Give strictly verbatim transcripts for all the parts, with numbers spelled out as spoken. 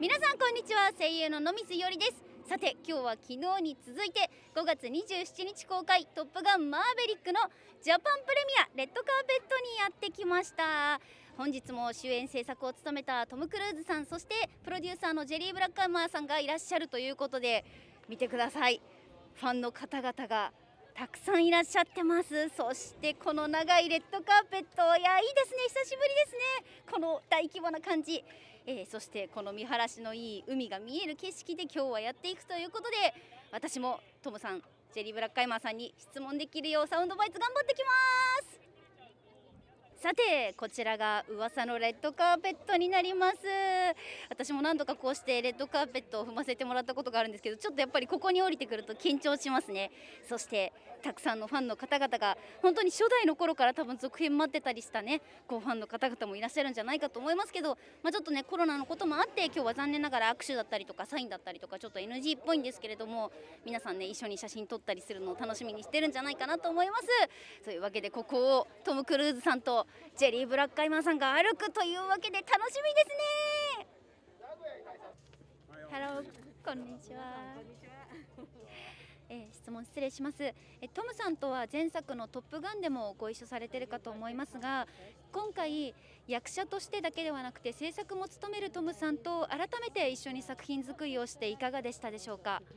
皆さんこんにちは、声優の野水よりです。さて今日は昨日に続いてごがつにじゅうしちにち公開トップガンマーヴェリックのジャパンプレミアレッドカーペットにやってきました。本日も主演制作を務めたトム・クルーズさん、そしてプロデューサーのジェリー・ブラッカーマーさんがいらっしゃるということで、見てください、ファンの方々がたくさんいらっしゃってます。そしてこの長いレッドカーペット、いやいいですね、久しぶりですね、この大規模な感じ、えー、そしてこの見晴らしのいい海が見える景色で今日はやっていくということで、私もトムさん、ジェリー・ブラッカイマーさんに質問できるようサウンドバイツ頑張ってきます。さてこちらが噂のレッドカーペットになります。私も何度かこうしてレッドカーペットを踏ませてもらったことがあるんですけど、ちょっとやっぱりここに降りてくると緊張しますね。そしてたくさんのファンの方々が本当に初代の頃から多分続編待ってたりしたね、こうファンの方々もいらっしゃるんじゃないかと思いますけど、まあ、ちょっとねコロナのこともあって今日は残念ながら握手だったりとかサインだったりとかちょっと エヌジー っぽいんですけれども、皆さんね一緒に写真撮ったりするのを楽しみにしてるんじゃないかなと思います。というわけでここをトム・クルーズさんとジェリー・ブラッカイマーさんが歩くというわけで楽しみですね。ハロー、こんにちは。えー、質問失礼します。えトムさんとは前作の「トップガン」でもご一緒されてるかと思いますが、今回役者としてだけではなくて制作も務めるトムさんと改めて一緒に作品作りをしていかがでしたでしょうか。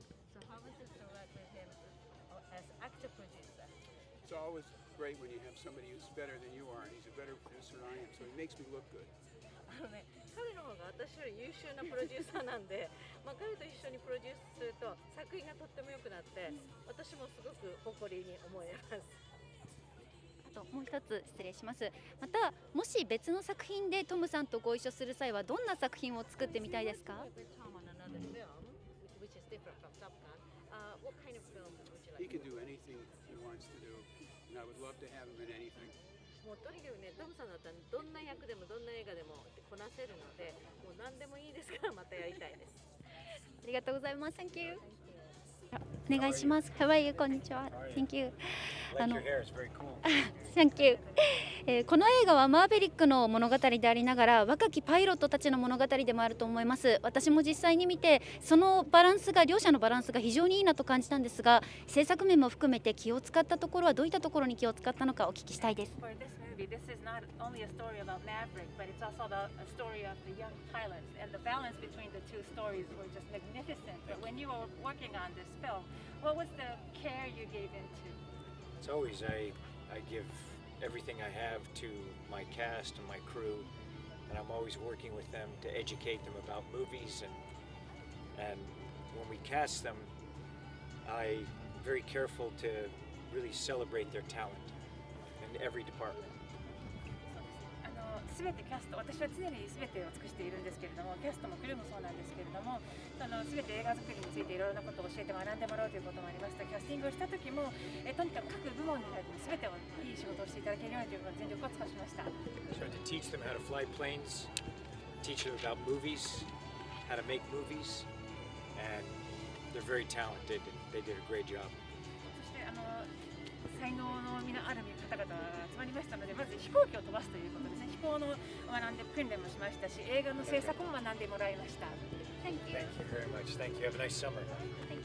It's always great when you have somebody who's better than you are, and he's a better producer than I am, so he makes me look good. あのね、彼の方が私より優秀なプロデューサーなんで、まあ、彼と一緒にプロデュースすると作品がとっても良くなって、私もすごく誇りに思います。 あともう一つ失礼します。またもし別の作品でトムさんとご一緒する際はどんな作品を作ってみたいですか。 He can do anything he wants to do, and I would love to have him in anything. もうとにかくね、トムさんだったらどんな役でもどんな映画でもこなせるので、もう何でもいいですからまたやりたいです。 ありがとうございます。Thank you。お願いします。How are you？ こんにちは。Thank you。あの、Thank you。えー、この映画はマーヴェリックの物語でありながら若きパイロットたちの物語でもあると思います。私も実際に見てそのバランスが両者のバランスが非常にいいなと感じたんですが、制作面も含めて気を使ったところはどういったところに気を使ったのかお聞きしたいです。 This is not only a story about Maverick, but it's also about a story of the young pilots, and the balance between the two stories were just magnificent. But when you were working on this film, what was the care you gave into? It's always I I give everything I have to my cast and my crew, and I'm always working with them to educate them about movies, and and when we cast them, I'm very careful to really celebrate their talent in every department. すべてキャスト、私は常にすべてを尽くしているんですけれども、キャストもクルーもそうなんですけれども、そのすべて映画作りについていろいろなことを教えて学んでもらうということもありました。キャスティングをした時もえとにかく各部門に対してすべてをいい仕事をしていただけるようにということを全力を尽くしました。 Trying to teach them how to fly planes, teach them about movies, how to make movies, and they're very talented and they did a great job. そしてあの才能のみのある方々が集まりましたので、まず飛行機を飛ばすということですね。飛行の学んで訓練もしましたし、映画の制作も学んでもらいました。 Thank you very much. Thank you. Have a nice summer.